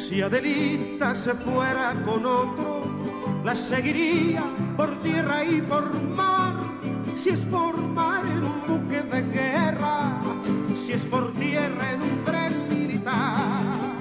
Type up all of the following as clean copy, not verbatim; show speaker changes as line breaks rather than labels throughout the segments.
Si Adelita se fuera con otro, la seguiría por tierra y por mar. Si es por mar en un buque de guerra, si es por tierra en un tren militar.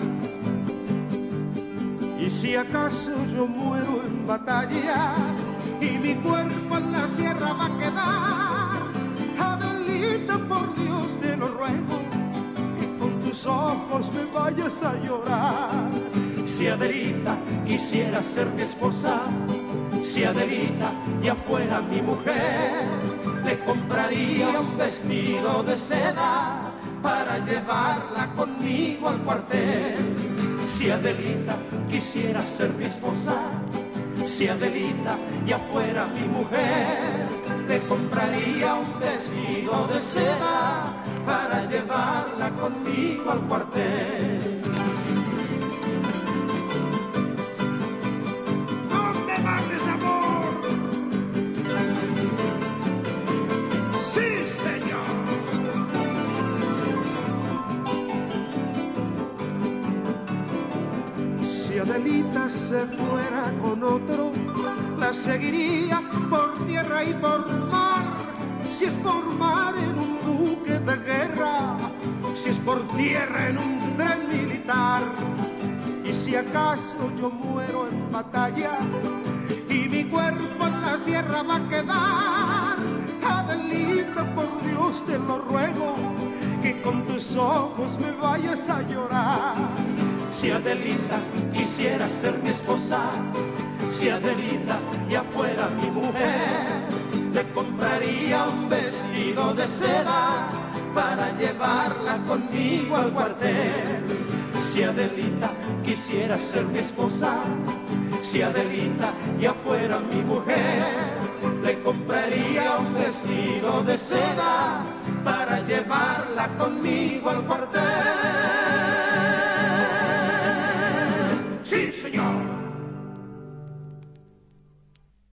Y si acaso yo muero en batalla y mi cuerpo en la sierra va a quedar, Adelita, por Dios te lo ruego, que con tus ojos me vayas a llorar. Si Adelita quisiera ser mi esposa, si Adelita ya fuera mi mujer, le compraría un vestido de seda para llevarla conmigo al cuartel. Si Adelita quisiera ser mi esposa, si Adelita ya fuera mi mujer, le compraría un vestido de seda para llevarla conmigo al cuartel.
¿Dónde vas, desamor? ¡Sí, señor!
Si Adelita se fuera con otro, la seguiría por tierra y por mar. Si es por mar en un buque de guerra, si es por tierra en un tren militar. Y si acaso yo muero en batalla y mi cuerpo en la sierra va a quedar, Adelita, por Dios te lo ruego, que con tus ojos me vayas a llorar.
Si Adelita quisiera ser mi esposa, si Adelita ya fuera mi mujer, le compraría un vestido de seda para llevarla conmigo al cuartel. Si Adelita quisiera ser mi esposa, si Adelita ya fuera mi mujer, le compraría un vestido de seda para llevarla conmigo al cuartel.